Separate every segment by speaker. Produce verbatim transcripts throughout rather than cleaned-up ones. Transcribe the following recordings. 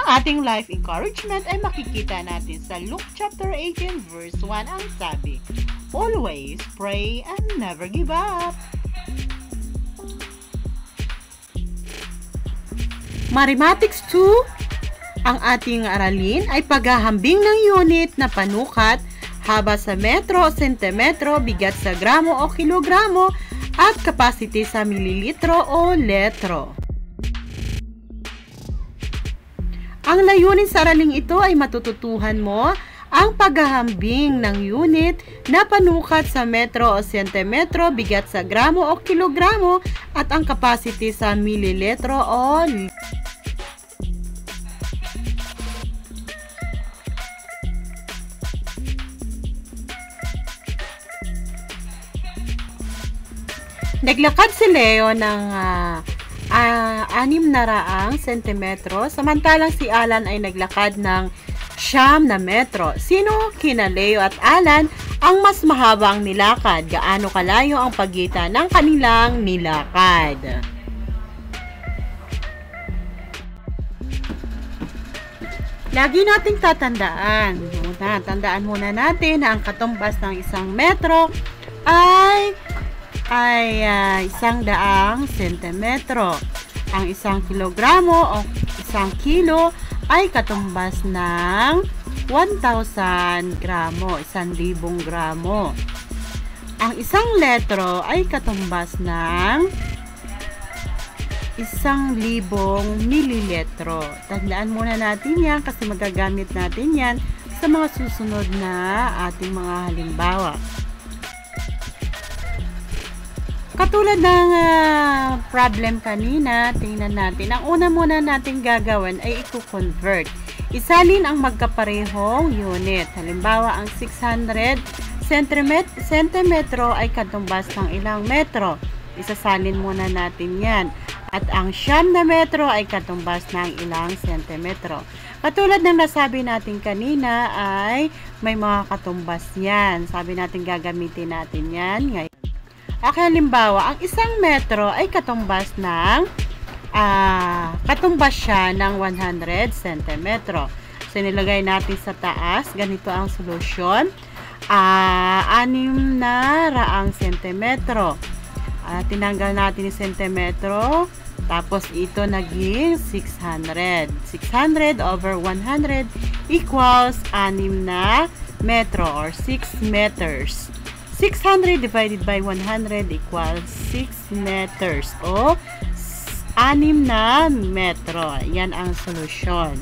Speaker 1: ating life encouragement ay makikita natin sa Luke chapter eighteen verse one. Ang sabi, always pray and never give up. Mathematics two, ang ating aralin ay paghahambing ng unit na panukat, haba sa metro o sentimetro, bigat sa gramo o kilogramo, at capacity sa mililitro o letro. Ang layunin sa araling ito ay matututuhan mo ang paghahambing ng unit na panukat sa metro o sentimetro, bigat sa gramo o kilogramo, at ang capacity sa mililitro o litro. Naglakad si Leo ng uh, uh, anim na raang sentimetro, samantalang si Alan ay naglakad ng siyam na metro. Sino kina Leo at Alan ang mas mahaba ang nilakad? Gaano kalayo ang pagitan ng kanilang nilakad? Lagi nating tatandaan, muna, tandaan muna natin na ang katumbas ng isang metro ay ay uh, isang daang sentimetro. Ang isang kilogramo o isang kilo ay katumbas ng one thousand gramo, isang libong gramo. Ang isang letro ay katumbas ng isang libong mililitro. Tandaan muna natin yan kasi magagamit natin yan sa mga susunod na ating mga halimbawa. Katulad ng uh, problem kanina, tingnan natin. Ang una muna natin gagawin ay i-convert. Isalin ang magkaparehong unit. Halimbawa, ang six hundred centimetro ay katumbas ng ilang metro. Isasalin muna natin yan. At ang siyam na metro ay katumbas ng ilang sentimetro. Katulad ng nasabi natin kanina ay may mga katumbas yan. Sabi natin gagamitin natin yan ngayon. Okay, halimbawa, ang isang metro ay katumbas ng uh, katumbas siya ng one hundred centimetro. So, nilagay natin sa taas. Ganito ang solusyon. Uh, anim na raang sentimetro. Uh, tinanggal natin yung sentimetro. Tapos, ito naging six hundred. six hundred over one hundred equals anim na metro or six meters. six hundred divided by one hundred equals six meters o anim na metro. Yan ang solusyon.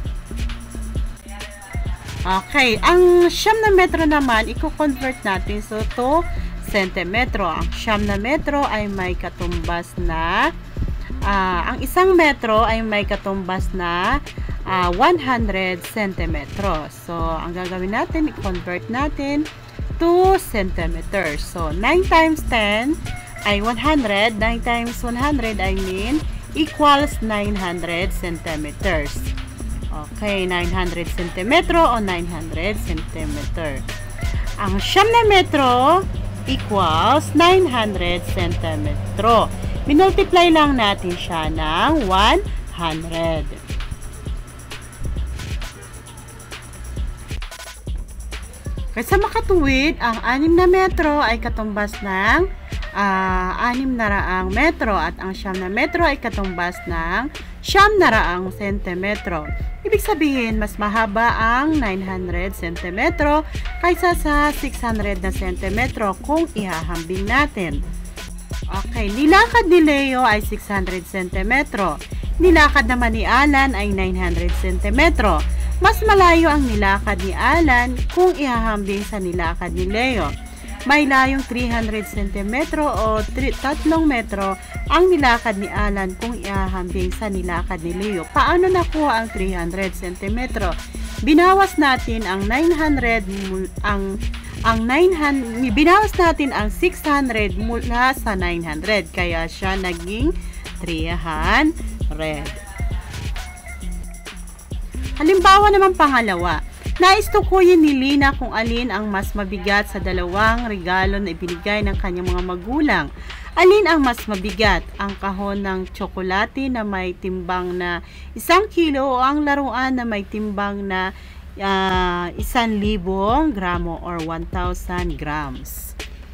Speaker 1: Okay, ang siyam na metro naman, i-convert natin so to sentimetro. Ang siyam na metro ay may katumbas na uh, ang isang metro ay may katumbas na uh, one hundred centimetro. So, ang gagawin natin, i-convert natin two centimeters. So, nine times ten ay one hundred. nine times one hundred, I mean, equals nine hundred centimeters. Okay, nine hundred centimetro o nine hundred centimeter. Ang siyam na metro equals nine hundred centimetro. Minultiply lang natin siya ng one hundred. Sa makatuwid, ang anim na metro ay katumbas ng uh, anim na raang metro at ang siyam na metro ay katumbas ng siyam na raang sentimetro. Ibig sabihin, mas mahaba ang nine hundred centimetro kaysa sa six hundred na sentimetro kung ihahambing natin. Okay, nilakad ni Leo ay six hundred centimetro. Nilakad naman ni Alan ay nine hundred centimetro. Mas malayo ang nilakad ni Alan kung ihahambing sa nilakad ni Leo. May layong three hundred centimetro o tatlong metro ang nilakad ni Alan kung ihahambing sa nilakad ni Leo. Paano nakuha ang three hundred centimetro? Binawas natin ang nine hundred ang ang nine hundred binawas natin ang six hundred mula sa nine hundred kaya siya naging three hundred. Halimbawa naman pangalawa, nais tukuyin ni Lina kung alin ang mas mabigat sa dalawang regalo na ibinigay ng kanyang mga magulang. Alin ang mas mabigat? Ang kahon ng tsokolate na may timbang na isang kilo o ang laruan na may timbang na uh, isang libong gramo or one thousand grams?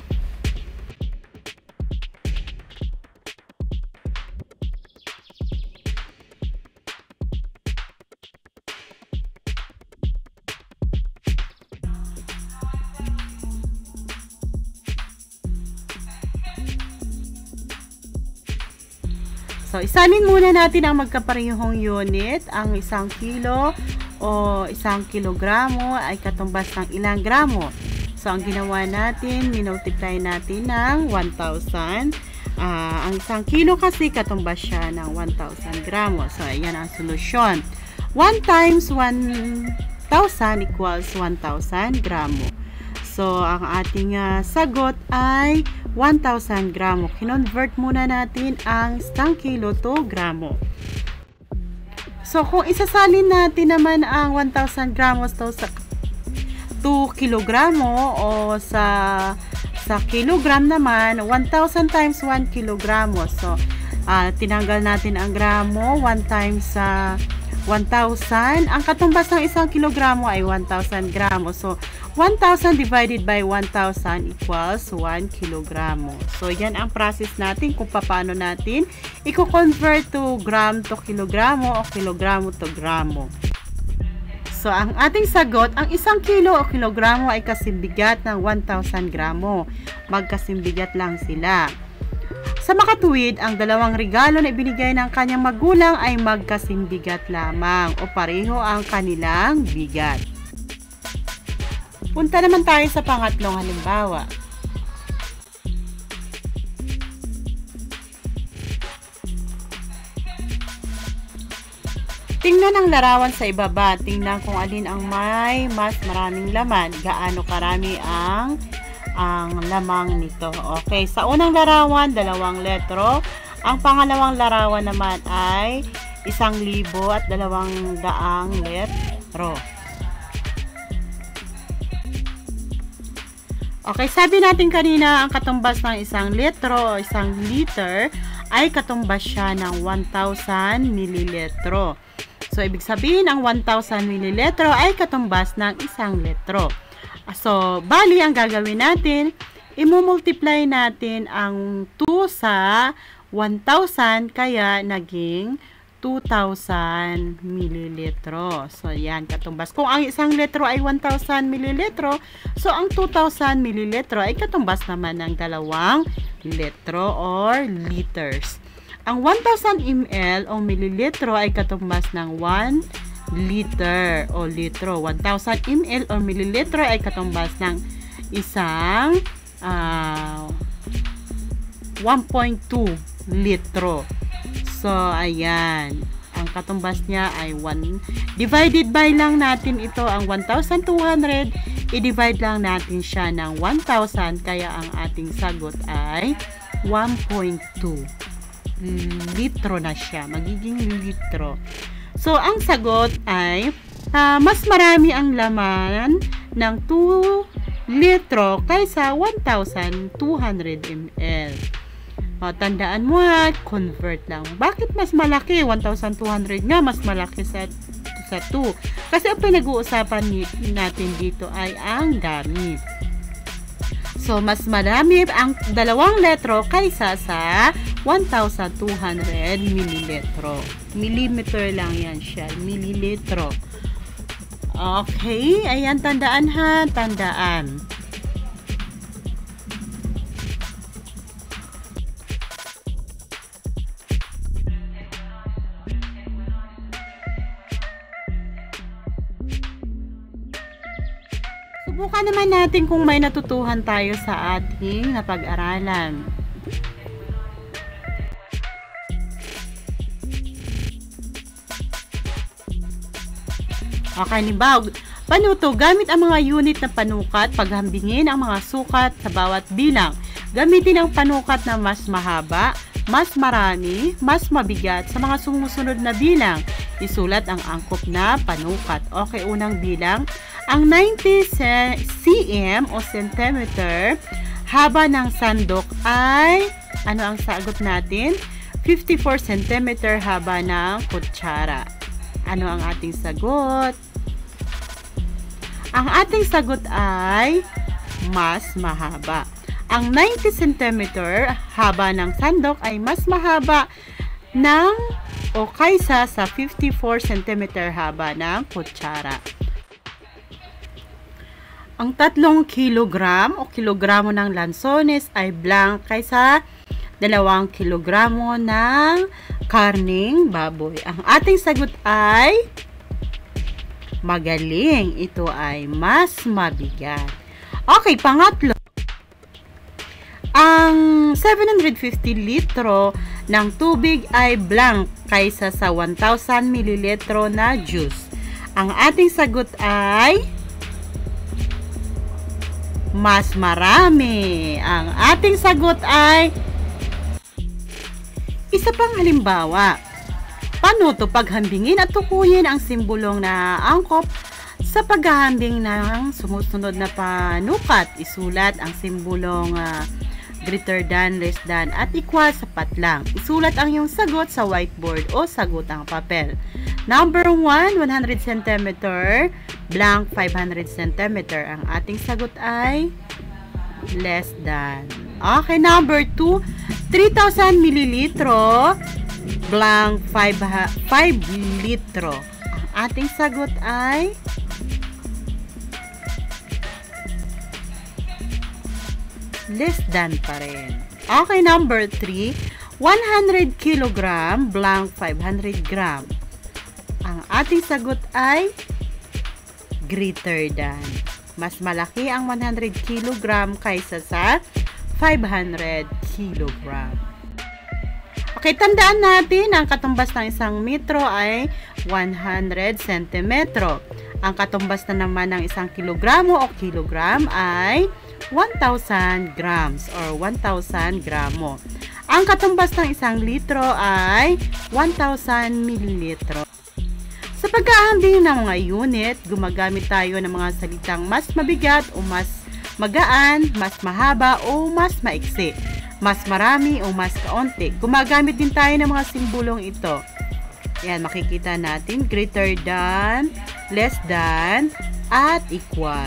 Speaker 1: So, isalin muna natin ang magkaparehong unit. Ang isang kilo o isang kilogramo ay katumbas ng ilang gramo. So, ang ginawa natin, minultiply natin ng one thousand. Uh, ang isang kilo kasi katumbas siya ng one thousand gramo. So, ayan ang solusyon. one times one thousand equals one thousand gramo. So, ang ating uh, sagot ay one thousand gramo. Kinonvert muna natin ang isang kilo to gramo. So, kung isasalin natin naman ang one thousand gramos to sa two kilogramo o sa sa kilogram naman, one thousand times one kilogramo. So, uh, tinanggal natin ang gramo, one times sa uh, one thousand. Ang katumbas ng isang kilogramo ay one thousand gramo. So, one thousand divided by one thousand equals one kilogramo. So, yan ang process natin kung paano natin i-convert to gram to kilogramo o kilogramo to gramo. So, ang ating sagot, ang isang kilo o kilogramo ay kasimbigat ng one thousand gramo. Magkasimbigat lang sila. Sa makatuwid, ang dalawang regalo na ibinigay ng kanyang magulang ay magkasimbigat lamang o pareho ang kanilang bigat. Punta naman tayo sa pangatlong halimbawa. Tingnan ang larawan sa ibaba. Tingnan kung alin ang may mas maraming laman. Gaano karami ang ang lamang nito. Okay, sa unang larawan, dalawang letro. Ang pangalawang larawan naman ay isang libo at dalawang daang letro. Okay, sabi natin kanina, ang katumbas ng isang litro o isang liter ay katumbas siya ng one thousand mililitro. So, ibig sabihin, ang one thousand mililitro ay katumbas ng isang litro. So, bali, ang gagawin natin, imumultiply natin ang two sa one thousand, kaya naging two thousand mililitro. So, yan, katumbas. Kung ang isang litro ay one thousand mililitro, so ang two thousand mililitro ay katumbas naman ng dalawang litro or liters. Ang one thousand millilitro o mililitro ay katumbas ng one liter o litro. one thousand millilitro o mililitro ay katumbas ng isang uh, one point two litro. So, ayan. Ang katumbas niya ay one. Divided by lang natin ito, ang one thousand two hundred. I-divide lang natin siya ng one thousand. Kaya ang ating sagot ay one point two litro na siya. Magiging litro. So, ang sagot ay uh, mas marami ang laman ng two litro kaysa one thousand two hundred millilitro. O, tandaan mo ha, convert lang. Bakit mas malaki? one thousand two hundred nga, mas malaki sa, sa two. Kasi ang pinag-uusapan natin dito ay ang dami. So, mas marami ang dalawang litro kaysa sa one thousand two hundred mililitro. Millimeter lang yan siya. Mililitro. Okay. Ayan, tandaan ha. Tandaan. Subukan naman natin kung may natutuhan tayo sa ating napag-aralan. Okay, nibag. Panuto, gamit ang mga unit na panukat, paghambingin ang mga sukat sa bawat bilang. Gamitin ang panukat na mas mahaba, mas marami, mas mabigat sa mga sumusunod na bilang. Isulat ang angkop na panukat. Okay, unang bilang. Ang ninety centimeters o centimeter haba ng sandok ay Ano ang sagot natin? fifty-four centimeter haba ng kutsara. Ano ang ating sagot? Ang ating sagot ay mas mahaba. Ang ninety centimeter haba ng sandok ay mas mahaba ng o kaysa sa fifty-four centimeter haba ng kutsara. Ang tatlong kilogram o kilogramo ng lansones ay blank kaysa dalawang kilogramo ng karning baboy. Ang ating sagot ay magaling. Ito ay mas mabigat. Okay, pangatlo. Ang seven hundred fifty litro ng tubig ay blank kaysa sa one thousand mililitro na juice. Ang ating sagot ay mas marami. Ang ating sagot ay isa pang halimbawa. Paano to paghambingin at tukuyin ang simbolong na angkop sa paghahambing ng sumusunod na panukat? Isulat ang simbolong uh, greater than, less than, at equal, sapat lang. Isulat ang iyong sagot sa whiteboard o sagutang papel. Number one, one hundred centimeter, blank five hundred centimeter. Ang ating sagot ay less than. Okay, number two, three thousand mililitro, blank five litro. Ang ating sagot ay less than pa rin. Okay, number three, one hundred kilogram, blank five hundred gram. Ang ating sagot ay greater than. Mas malaki ang one hundred kilogram kaysa sa five hundred kilogram. Okay, tandaan natin, ang katumbas ng isang metro ay one hundred centimetro. Ang katumbas na naman ng isang kilogramo o kilogram ay one thousand grams or one thousand gramo. Ang katumbas ng isang litro ay one thousand mililitro. Sa paghahambing ng mga unit, gumagamit tayo ng mga salitang mas mabigat o mas magaan, mas mahaba o mas maiksi, mas marami o mas kaunti. Gumagamit din tayo ng mga simbolong ito. Yan, makikita natin, greater than, less than, at equal.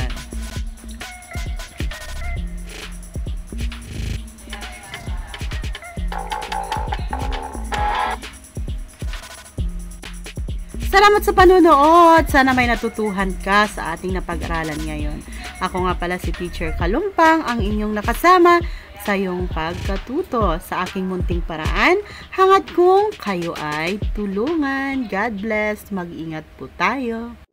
Speaker 1: Salamat sa panonood. Sana may natutuhan ka sa ating napag-aralan ngayon. Ako nga pala si Teacher Kalumpang, ang inyong nakasama sa iyong pagkatuto sa aking munting paraan. Hangat kong kayo ay tulungan. God bless. Mag-ingat po tayo.